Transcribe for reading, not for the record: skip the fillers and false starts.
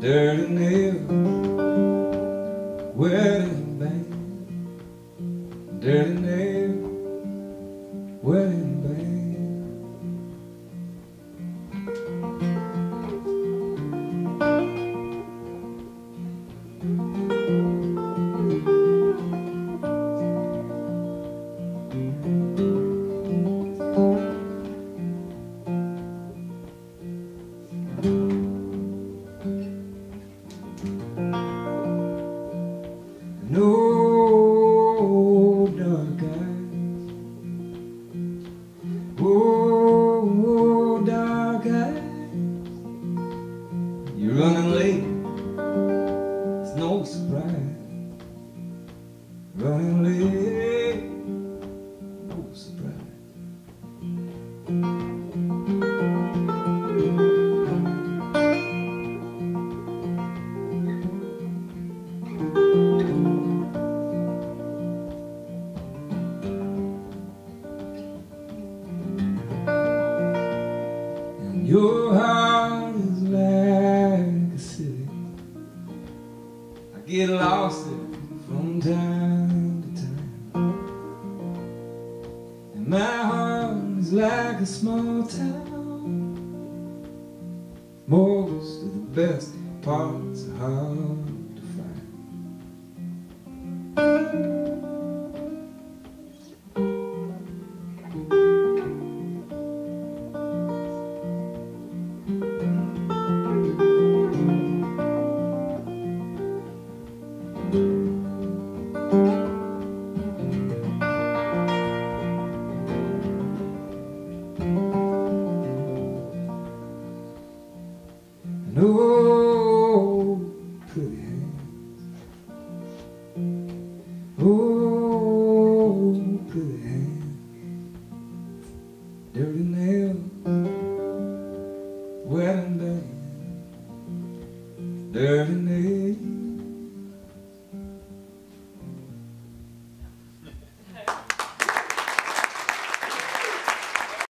dirty nails, wedding band, dirty nails, wedding band. No dark eyes, oh dark eyes, you're running late, it's no surprise. Running late, no surprise. Your heart is like a city. I get lost there from time to time, and my heart is like a small town. Most of the best parts are hard to find. No